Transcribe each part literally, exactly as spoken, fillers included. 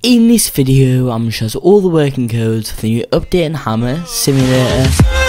In this video, I'm going to show you all the working codes for the new update in Hammer Simulator.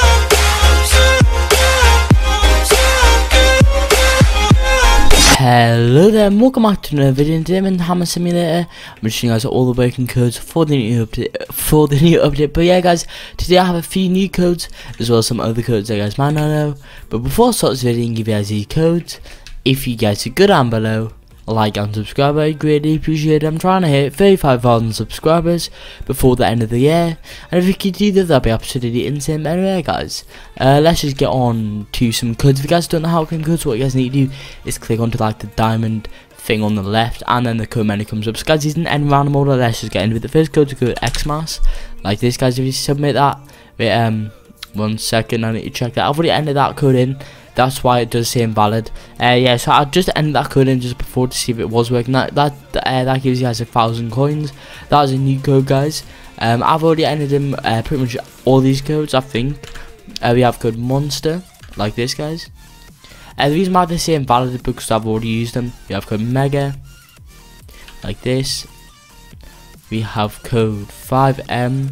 Hello there, and welcome back to another video. Today I'm in Hammer Simulator. I'm just showing you guys all the working codes for the new update. For the new update. But yeah, guys, today I have a few new codes as well as some other codes that you guys might not know. But before I start this video and give you guys these codes, if you guys are good down below, like and subscribe, I greatly appreciate it. I'm trying to hit thirty-five thousand subscribers before the end of the year, and if you could do that, that'd be absolutely insane. But anyway, guys, uh, let's just get on to some codes. If you guys don't know how to claim codes, what you guys need to do is click onto like the diamond thing on the left, and then the code menu comes up. So guys, using any random order, let's just get into it. The first code is code Xmas, like this, guys. If you submit that, wait, um, one second, I need to check that. I've already entered that code in. That's why it does say invalid. Uh, yeah, so I just ended that code in just before to see if it was working. That that uh, that gives you guys a thousand coins. That is a new code, guys. Um, I've already entered in uh, pretty much all these codes. I think uh, we have code Monster, like this, guys. Uh, the reason why they say invalid is because I've already used them. We have code Mega, like this. We have code five M,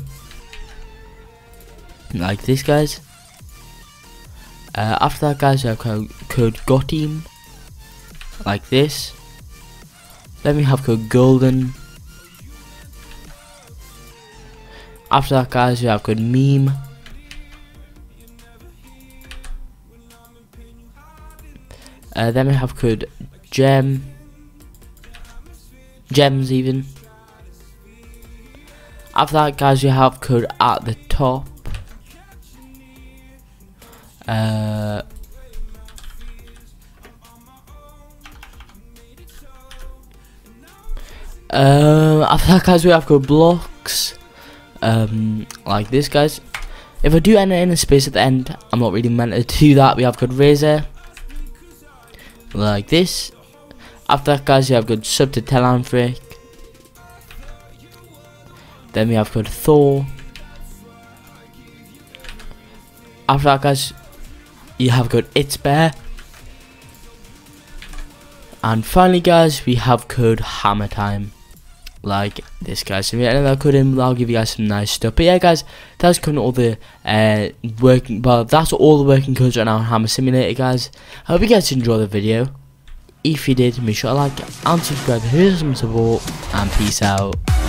like this, guys. Uh, after that, guys, we have code, code Goteam, like this. Then we have code Golden. After that, guys, we have code Meme. Uh, then we have code Gem. Gems, even. After that, guys, we have code at the top. Uh, uh, after that, guys, we have code Blocks, um, like this, guys. If I do enter in a space at the end, I'm not really meant to do that. We have code Razor, like this. After that, guys, we have code Sub to Telanthric. Then we have code Thor. After that, guys, you have code It's Bear. And finally, guys, we have code Hammer Time, like this, guys. So if you enter that code in, I'll give you guys some nice stuff. But yeah, guys, that's kind of all the uh, working. Well, that's all the working codes right now on Hammer Simulator, guys. I hope you guys enjoyed the video. If you did, make sure to like and subscribe. Here's some support, and peace out.